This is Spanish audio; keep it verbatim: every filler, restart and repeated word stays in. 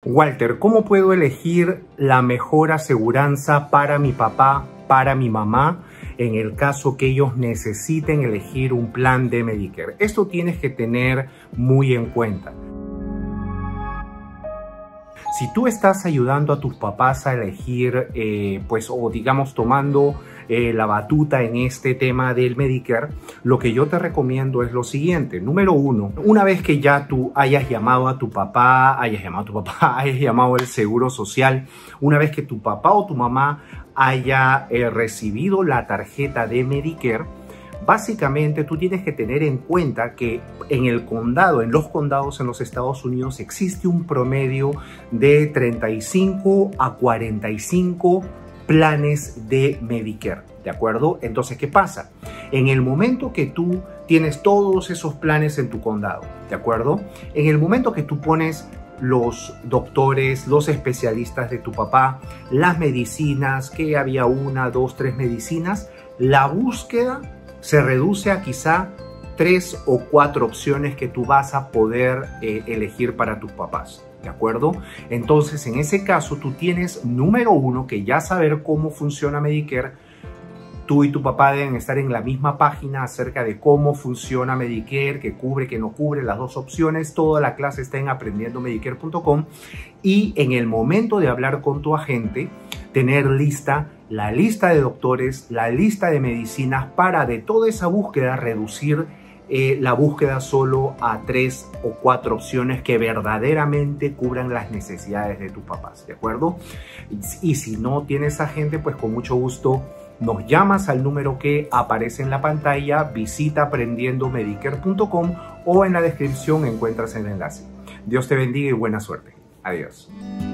Walter, ¿cómo puedo elegir la mejor aseguranza para mi papá, para mi mamá, en el caso que ellos necesiten elegir un plan de Medicare? Esto tienes que tener muy en cuenta. Si tú estás ayudando a tus papás a elegir, eh, pues, o digamos tomando eh, la batuta en este tema del Medicare, lo que yo te recomiendo es lo siguiente. Número uno, una vez que ya tú hayas llamado a tu papá, hayas llamado a tu papá, hayas llamado al Seguro Social, una vez que tu papá o tu mamá haya eh, recibido la tarjeta de Medicare, básicamente tú tienes que tener en cuenta que en el condado, en los condados en los Estados Unidos, existe un promedio de treinta y cinco a cuarenta y cinco planes de Medicare, ¿de acuerdo? Entonces, ¿qué pasa? En el momento que tú tienes todos esos planes en tu condado, ¿de acuerdo? En el momento que tú pones los doctores, los especialistas de tu papá, las medicinas, que había una, dos, tres medicinas, la búsqueda se reduce a quizá tres o cuatro opciones que tú vas a poder eh, elegir para tus papás, ¿de acuerdo? Entonces, en ese caso, tú tienes, número uno, que ya saber cómo funciona Medicare. Tú y tu papá deben estar en la misma página acerca de cómo funciona Medicare, qué cubre, qué no cubre, las dos opciones. Toda la clase está en aprendiendo medicare punto com. Y en el momento de hablar con tu agente, tener lista la lista de doctores, la lista de medicinas, para de toda esa búsqueda reducir eh, la búsqueda solo a tres o cuatro opciones que verdaderamente cubran las necesidades de tus papás, ¿de acuerdo? Y, y si no tienes agente, pues con mucho gusto nos llamas al número que aparece en la pantalla, visita aprendiendo medicare punto com o en la descripción encuentras el enlace. Dios te bendiga y buena suerte. Adiós.